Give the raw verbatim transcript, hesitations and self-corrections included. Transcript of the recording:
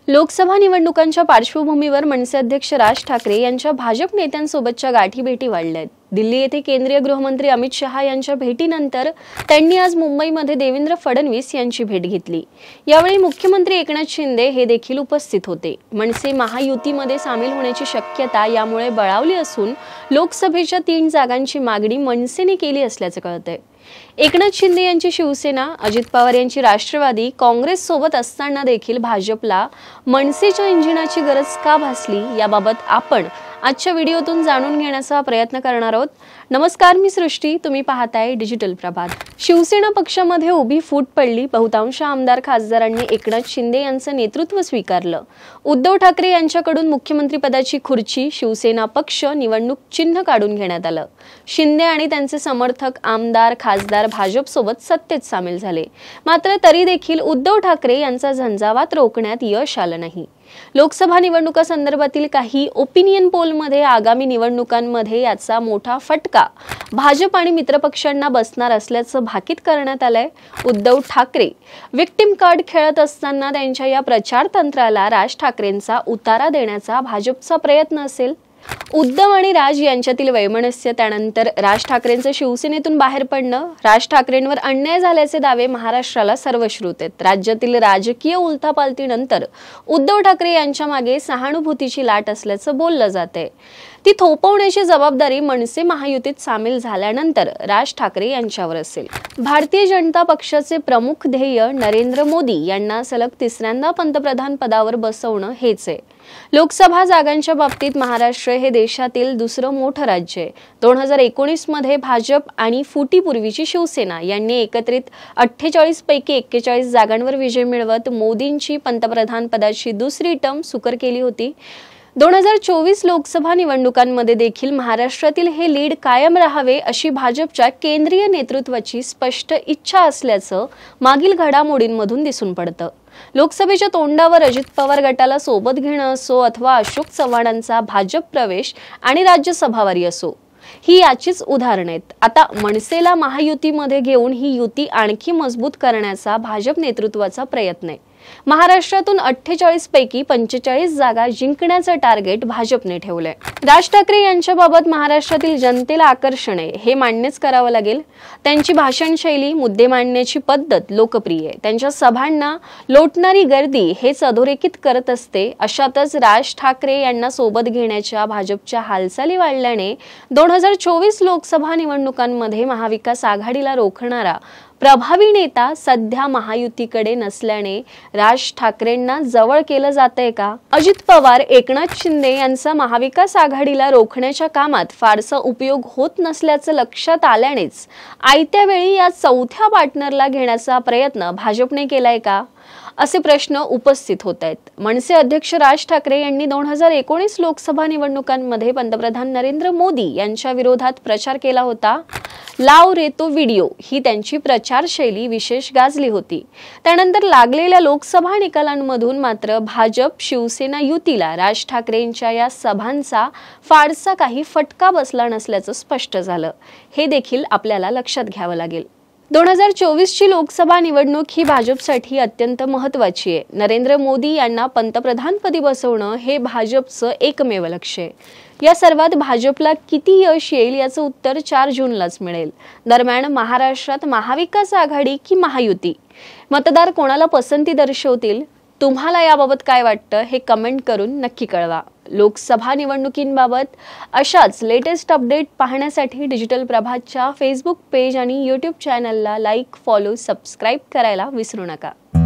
लोकसभा निवडणुकांच्या पार्श्वभूमीवर मनसे अध्यक्ष राज ठाकरे यांच्या भाजप नेत्यांसोबतच्या गाठीभेटी वाढल्या आहेत। दिल्ली येथे केंद्रीय गृहमंत्री अमित शहा यांच्या भेटीनंतर त्यांनी आज मुंबईमध्ये देवेंद्र फडणवीस यांची भेट घेतली। यावेळी मुख्यमंत्री एकनाथ शिंदे हे देखील उपस्थित होते। मनसे महायुतीमध्ये सामील होण्याची शक्यता यामुळे बळावली असून लोकसभेच्या तीन जागांची मागणी मनसेने केली असल्याचे कळतंय। एकनाथ शिंदे यांची शिवसेना, अजित पवार यांची राष्ट्रवादी काँग्रेस सोबत असताना देखील भाजपला मनसेच्या इंजिनाची गरज का भासली याबाबत आपण आजच्या व्हिडिओतून जाणून घेण्याचा प्रयत्न करणार आहोत। नमस्कार, मी सृष्टी, तुम्ही पाहताय डिजिटल प्रभात। शिवसेना पक्षामध्ये उभी फूट पडली। बहुतांश आमदार खासदारांनी एकनाथ शिंदे यांचं नेतृत्व स्वीकारलं। उद्धव ठाकरे यांच्याकडून मुख्यमंत्री पदाची खुर्ची शिवसेना पक्ष निवडणूक चिन्ह काढून घेण्यात आलं। शिंदे आणि त्यांचे समर्थक आमदार खासदार भाजप सोबत सत्तेत सामील झाले। मात्र तरी देखील उद्धव ठाकरे यांचा झंझावात रोखण्यात यश आलं नाही। लोकसभा निवडणुका संदर्भातील काही ओपिनियन पोलमध्ये आगामी निवडणुकांमध्ये याचा मोठा फटका भाजप आणि मित्रपक्षांना बसणार असल्याचं भाकीत करण्यात आलंय। उद्धव ठाकरे विक्टिम कार्ड खेळत असताना त्यांच्या या प्रचार तंत्राला राज ठाकरेंचा उतारा देण्याचा भाजपचा प्रयत्न असेल। उद्धव आणि राज यांच्यातील वैमनस्य, त्यानंतर राज ठाकरेंचं शिवसेनेतून बाहेर पडणं, राज ठाकरेंवर अन्याय झाल्याचे दावे महाराष्ट्राला सर्वश्रुत आहेत। राज्यातील राजकीय उलथापालथीनंतर उद्धव ठाकरे यांच्या मागे सहानुभूतीची लाट असल्याचं बोललं जातंय। ती थोपवण्याची जबाबदारी मनसे महायुतीत सामील झाल्यानंतर राज ठाकरे यांच्यावर असेल। भारतीय जनता पक्षाचे प्रमुख ध्येय नरेंद्र मोदी यांना सलग तिसऱ्यांदा पंतप्रधान पदावर बसवणं हेच आहे। लोकसभा जागांच्या बाबतीत महाराष्ट्र हे देशातील दुसरं मोठं राज्य आहे। दोन हजार एकोणीस मध्ये भाजप आणि फुटीपूर्वीची शिवसेना यांनी एकत्रित अठ्ठेचाळीस पैकी एक्केचाळीस जागांवर विजय मिळवत मोदींची पंतप्रधान पदाची दुसरी टर्म सुकर केली होती। दोन हजार चोवीस लोकसभा निवडणुकांमध्ये देखील महाराष्ट्रातील हे लीड कायम राहावे अशी भाजपच्या केंद्रीय नेतृत्वाची स्पष्ट इच्छा असल्याचं मागील घडामोडींमधून दिसून पडतं। लोकसभेच्या तोंडावर अजित पवार गटाला सोबत घेणं असो अथवा अशोक चव्हाणांचा भाजप प्रवेश आणि राज्यसभावारी असो, ही याचीच उदाहरणं आहेत। आता मनसेला महायुतीमध्ये घेऊन ही युती आणखी मजबूत करण्याचा भाजप नेतृत्वाचा प्रयत्न आहे। महाराष्ट्रातून अठ्ठेचाळीस पैकी पंचेचाळीस जागा जिंकण्याचं टार्गेट भाजपने ठेवलंय। राज ठाकरे यांच्या बाबत महाराष्ट्रातील जनतेला आकर्षण आहे हे मान्यच करावं लागेल। त्यांची भाषण शैली, मुद्दे मांडण्याची पद्धत लोकप्रिय आहे। त्यांच्या सभांना लोटणारी गर्दी हेच अधोरेखित करत असते। अशातच राज ठाकरे यांना सोबत घेण्याच्या भाजपच्या हालचाली वाढल्याने दोन हजार चोवीस लोकसभा निवडणुकांमध्ये महाविकास आघाडीला रोखणारा प्रभावी नेता सध्या महायुतीकडे नसल्याने राज ठाकरेंना जवळ केलं जातंय का? अजित पवार, एकनाथ शिंदे यांचा महाविकास आघाडीला रोखण्याच्या कामात फारसा उपयोग होत नसल्याचं लक्षात आल्यानेच आयत्या वेळी या चौथ्या पार्टनरला घेण्याचा प्रयत्न भाजपने केलाय का, असे प्रश्न उपस्थित होत आहेत। मनसे अध्यक्ष राज ठाकरे यांनी दोन हजार एकोणीस लोकसभा निवडणुकांमध्ये पंतप्रधान नरेंद्र मोदी यांच्या विरोधात प्रचार केला होता। लाव रे तो व्हिडिओ ही त्यांची प्रचार शैली विशेष गाजली होती। त्यानंतर लागलेल्या लोकसभा निकालांमधून मात्र भाजप शिवसेना युतीला राज ठाकरेंच्या या सभांचा फारसा काही फटका बसला नसल्याचं स्पष्ट झालं। हे देखील आपल्याला लक्षात घ्यावं लागेल। दोन हजार चोवीस ची लोकसभा निवडणूक ही भाजपसाठी अत्यंत महत्त्वाची आहे। नरेंद्र मोदी यांना पंतप्रधानपदी बसवणं हे भाजपचं एकमेव लक्ष्य आहे। या सर्वात भाजपला किती यश येईल याचं उत्तर चार जूनलाच मिळेल। दरम्यान महाराष्ट्रात महाविकास आघाडी की महायुती, मतदार कोणाला पसंती दर्शवतील? तुम्हाला याबाबत काय वाटतं हे कमेंट करून नक्की कळवा। लोकसभा निवडणुकींबाबत अशाच लेटेस्ट अपडेट पाहण्यासाठी डिजिटल प्रभातच्या फेसबुक पेज आणि यूट्यूब चॅनलला लाईक, फॉलो, सबस्क्राईब करायला विसरू नका।